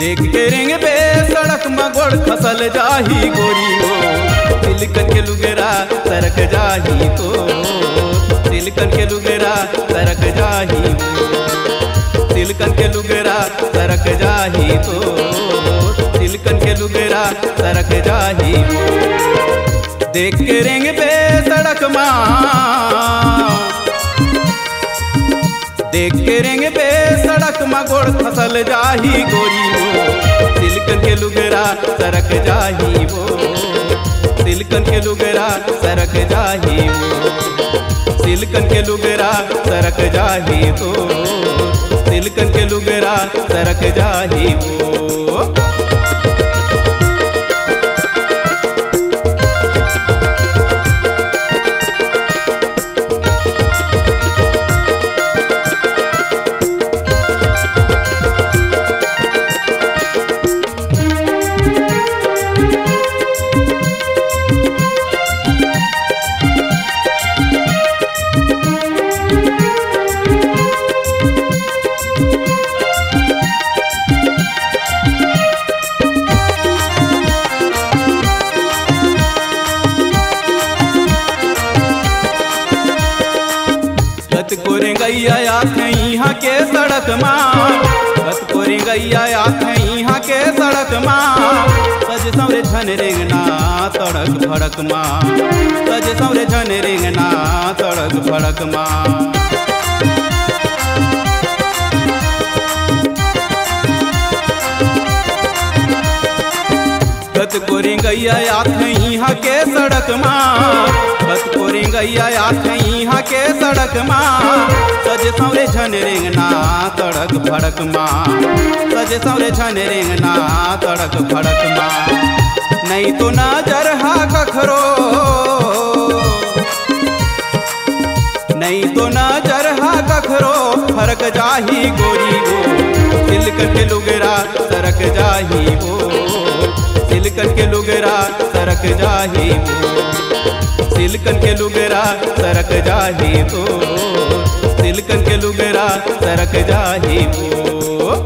देख के रेंग पे सड़क मगोड़ खसल जाही गोरी हो, तिलकन के लुगेरा सरक जाही तो, तिलकन के लुगेरा सरक जाही तो, तिलकन के लुगेरा सरक जाही तो, तिलकन के लुगेरा सरक जाही तो। देख के रेंग पे सड़क माँ, देख के रेंग पे सड़क मगोड़ फसल जाही गोरी हो, तिलकन के लुगेरा सरक जाही वो, तिलकन के लुगेरा सरक जाही वो, तिलकन के लुगेरा सरक जाही तो, तिलकन के लुगेरा सरक जाही वो। कोरेंगैया यहाँ के सड़क माँ, बस कोरेंगैया यहाँ के सड़क माँ, सज सौरे झन रेंगना सड़क भड़क माँ, सज सौरे झन रेंगना सड़क भड़क माँ। बस कोरेंगैया यहाँ के सड़क माँ, बस कोरेंगैया यहाँ के सड़क माँ, सज सौरे झन रेंगना सड़क भड़क माँ, सज सौरे झन रेंगना सड़क भड़क माँ। नहीं तो नजर हा कखरो, नहीं तो नजर हा कखरो फरक जाही गोरी हो, तिलकन के लुगेरा सरक जाही वो, तिलकन के लुगेरा सरक जाही तो, तिलकन के लुगेरा सरक जाही तो, तिलकन के लुगेरा सरक जाही तो।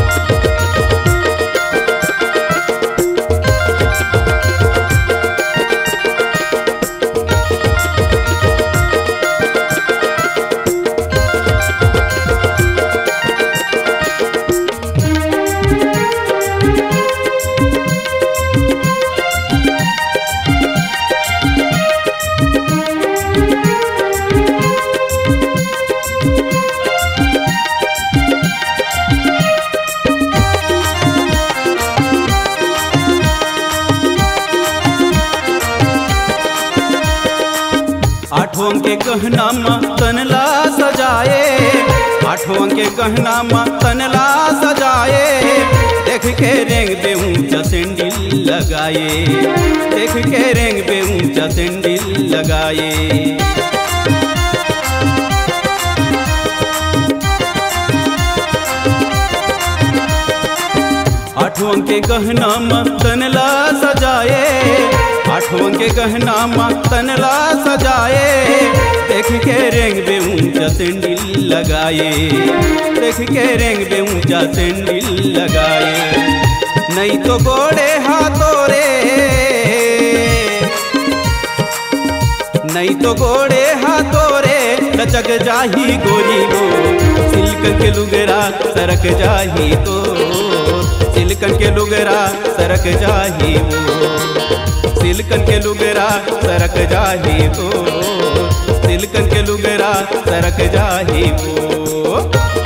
आठों के गहना माँ तनला सजाए, आठों के गहना माँ तनला सजाए, देख के रेंग पे ऊंचा सेंडिल लगाए, देख के रेंग पे ऊंचा सेंडिल लगाए। आठों के गहना माँ तनला सजाए, आठों के गहना माँ तनला सजाए, देख के रेंग पे ऊंचा सेंडिल लगाए, देख के रेंग पे ऊंचा सेंडिल लगाए। नहीं तो गोड़े हाथों रे, नहीं तो गोड़े हाथों रे लचक जाही गोरी हो, तिलकन के लुगेरा सरक जाही तो, तिलकन के लुगेरा सरक जाही वो, तिलकन के लुगेरा सरक जाही तो, तिलकन के लुगेरा सरक जाही वो।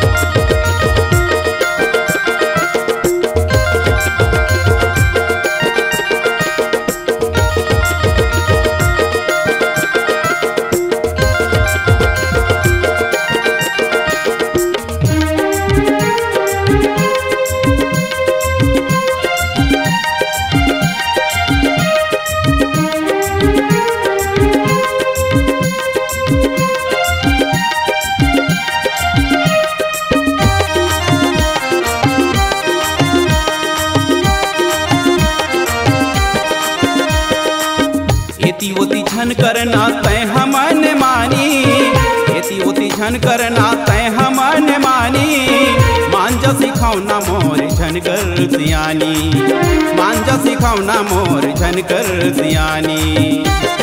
एती ओती झन करना तय हमन मानी, एती ओती झन करना तय हमन मानी, मान जा सिखा सिखाउना मोर झनकर सियानी, मांझा सिखाउना मोर झनकर सियानी।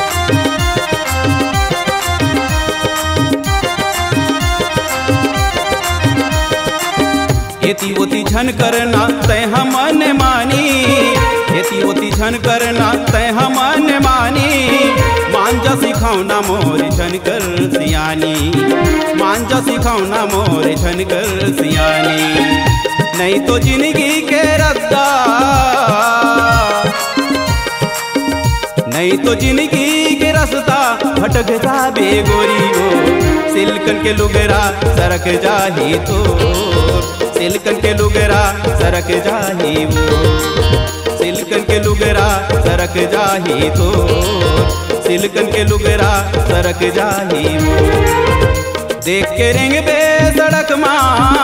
एती ओती झन करना तय मन मानी, एती ओती झन करना तय मन मानी। मांझा सिखाउना मोर झनकर सियानी, मांझा सिखाउना मोर झनकर सियानी। नहीं तो जिंदगी के रद्दा, नहीं तो जिंदगी के रास्ता भटक जाबे गोरी हो। सिल्कन के लुगरा सरक जाही तो, सिल्कन के लुगरा सरक जाही वो, सिल्कन के लुगरा सरक जाही तो, सिल्कन के लुगरा सरक जाही वो। देख के रेंग बे सड़क माँ,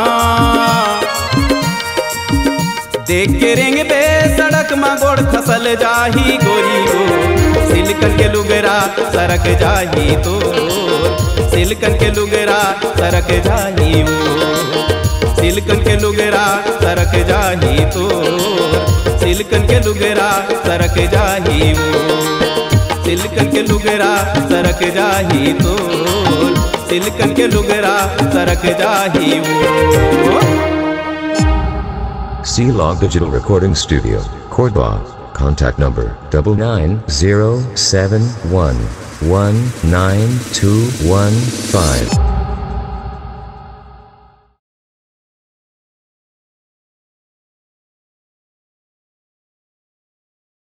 देख के रेंग बे सड़क माँ गोड़ खसल जाही गोरी हो। सिल्कन के लुगरा सरक जाही तो, सिल्कन के लुगरा सरक जाही वो, सिल्कन के लुगरा सरक जाही तो, सिल्कन के लुगरा सरक जाही वो, सिल्कन के लुगरा सरक जाही तो, सिल्कन के लुगरा सरक जाही वो। C-Log Digital Recording Studio, Cordoba. Contact number 99071192115.